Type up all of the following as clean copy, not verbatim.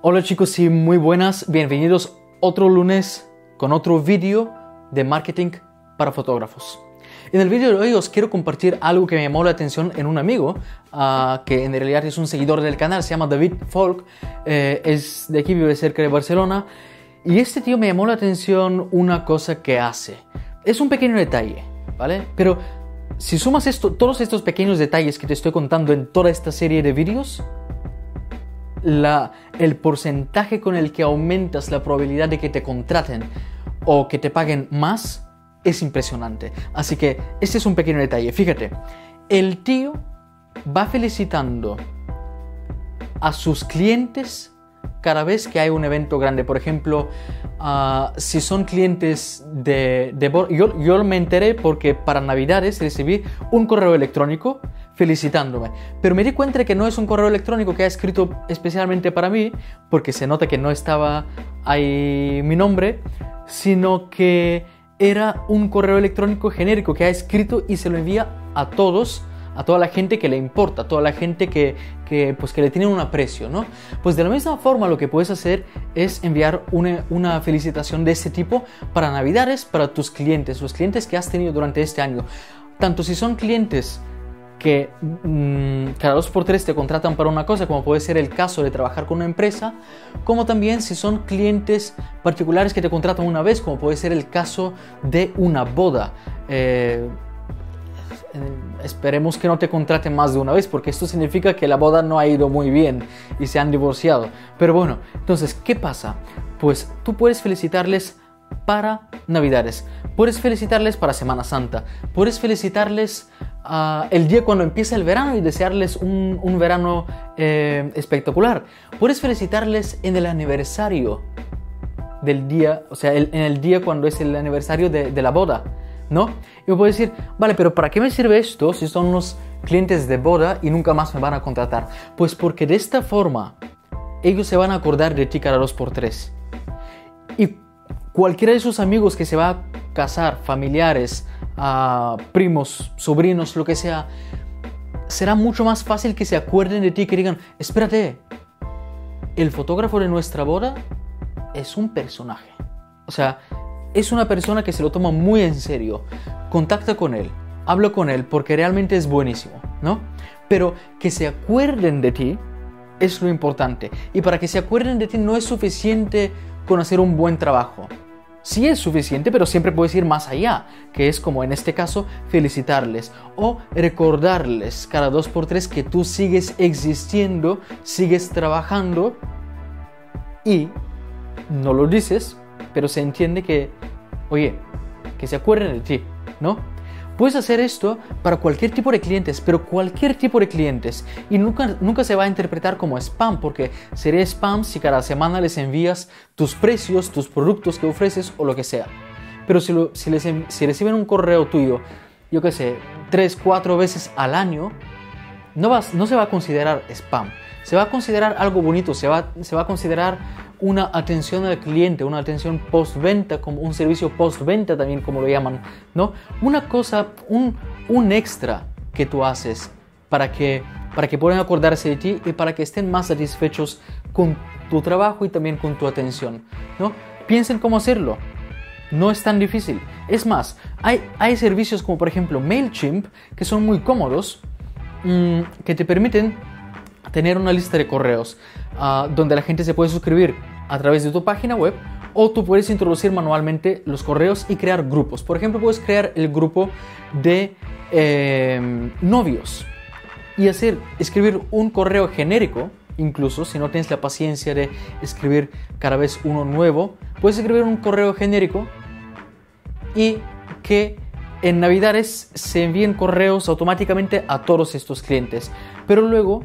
Hola chicos y muy buenas, bienvenidos otro lunes con otro vídeo de marketing para fotógrafos. En el vídeo de hoy os quiero compartir algo que me llamó la atención en un amigo que en realidad es un seguidor del canal, se llama David Folk, es de aquí, vive cerca de Barcelona, y este tío me llamó la atención una cosa que hace. Es un pequeño detalle, ¿vale? Pero si sumas todos estos pequeños detalles que te estoy contando en toda esta serie de vídeos, el porcentaje con el que aumentas la probabilidad de que te contraten o que te paguen más es impresionante. Así que este es un pequeño detalle. Fíjate, el tío va felicitando a sus clientes cada vez que hay un evento grande. Por ejemplo, si son clientes yo me enteré porque para Navidades recibí un correo electrónico felicitándome, pero me di cuenta de que no es un correo electrónico que ha escrito especialmente para mí, porque se nota que no estaba ahí mi nombre, sino que era un correo electrónico genérico que ha escrito y se lo envía a todos, a toda la gente que le importa, a toda la gente que le tiene un aprecio, ¿no? Pues de la misma forma lo que puedes hacer es enviar una felicitación de ese tipo para Navidades, para tus clientes, los clientes que has tenido durante este año. Tanto si son clientes que cada 2x3 te contratan para una cosa, como puede ser el caso de trabajar con una empresa, como también si son clientes particulares que te contratan una vez, como puede ser el caso de una boda. Esperemos que no te contraten más de una vez, porque esto significa que la boda no ha ido muy bien y se han divorciado. Pero bueno, entonces, ¿qué pasa? Pues tú puedes felicitarles para Navidades, puedes felicitarles para Semana Santa, puedes felicitarles el día cuando empieza el verano y desearles un verano espectacular. Puedes felicitarles en el aniversario del día, o sea, en el día cuando es el aniversario de la boda, ¿no? Y me puedes decir, vale, pero ¿para qué me sirve esto si son unos clientes de boda y nunca más me van a contratar? Pues porque de esta forma ellos se van a acordar de ti cada 2x3. Y cualquiera de sus amigos que se va a casar, familiares, primos, sobrinos, lo que sea, será mucho más fácil que se acuerden de ti y que digan, espérate, el fotógrafo de nuestra boda es un personaje. O sea, es una persona que se lo toma muy en serio. Contacta con él, habla con él porque realmente es buenísimo, ¿no? Pero que se acuerden de ti es lo importante. Y para que se acuerden de ti no es suficiente con hacer un buen trabajo. Sí es suficiente, pero siempre puedes ir más allá, que es como en este caso felicitarles o recordarles cada 2x3 que tú sigues existiendo, sigues trabajando y no lo dices, pero se entiende que, oye, que se acuerden de ti, ¿no? Puedes hacer esto para cualquier tipo de clientes, pero cualquier tipo de clientes. Y nunca se va a interpretar como spam, porque sería spam si cada semana les envías tus precios, tus productos que ofreces o lo que sea. Pero si reciben un correo tuyo, yo qué sé, 3-4 veces al año, no se va a considerar spam. Se va a considerar algo bonito, se va a considerar una atención al cliente, una atención postventa, como un servicio postventa también, como lo llaman, ¿no? Una cosa, un extra que tú haces para que puedan acordarse de ti y para que estén más satisfechos con tu trabajo y también con tu atención, ¿no? Piensen cómo hacerlo. No es tan difícil. Es más, hay servicios como por ejemplo MailChimp que son muy cómodos, que te permiten tener una lista de correos donde la gente se puede suscribir a través de tu página web, o tú puedes introducir manualmente los correos y crear grupos. Por ejemplo, puedes crear el grupo de novios y escribir un correo genérico. Incluso si no tienes la paciencia de escribir cada vez uno nuevo, puedes escribir un correo genérico y que en Navidades se envíen correos automáticamente a todos estos clientes. Pero luego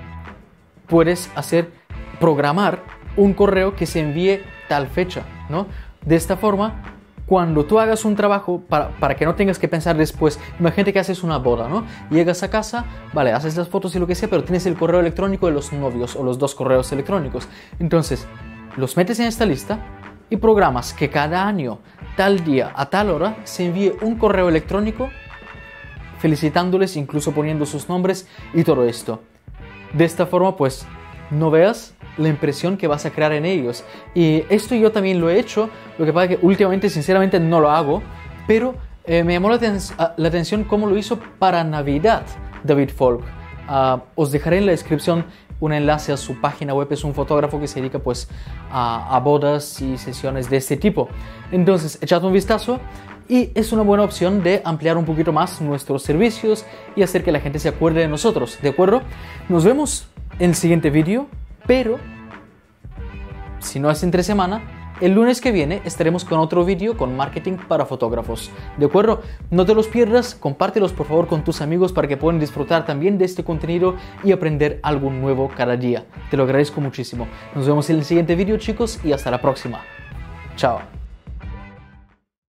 puedes programar un correo que se envíe tal fecha, ¿no? De esta forma, cuando tú hagas un trabajo, para que no tengas que pensar después, imagínate que haces una boda, ¿no? Llegas a casa, vale, haces las fotos y lo que sea, pero tienes el correo electrónico de los novios o los 2 correos electrónicos. Entonces, los metes en esta lista y programas que cada año, tal día, a tal hora, se envíe un correo electrónico felicitándoles, incluso poniendo sus nombres y todo esto. De esta forma, pues, no veas la impresión que vas a crear en ellos. Y esto yo también lo he hecho, lo que pasa es que últimamente sinceramente no lo hago, pero me llamó la atención cómo lo hizo para Navidad David Folk. Os dejaré en la descripción un enlace a su página web. Es un fotógrafo que se dedica pues a bodas y sesiones de este tipo. Entonces echad un vistazo y es una buena opción de ampliar un poquito más nuestros servicios y hacer que la gente se acuerde de nosotros, ¿de acuerdo? Nos vemos en el siguiente vídeo, pero si no es entre semana, el lunes que viene estaremos con otro vídeo con marketing para fotógrafos, ¿de acuerdo? No te los pierdas, compártelos por favor con tus amigos para que puedan disfrutar también de este contenido y aprender algo nuevo cada día. Te lo agradezco muchísimo. Nos vemos en el siguiente vídeo, chicos, y hasta la próxima. Chao.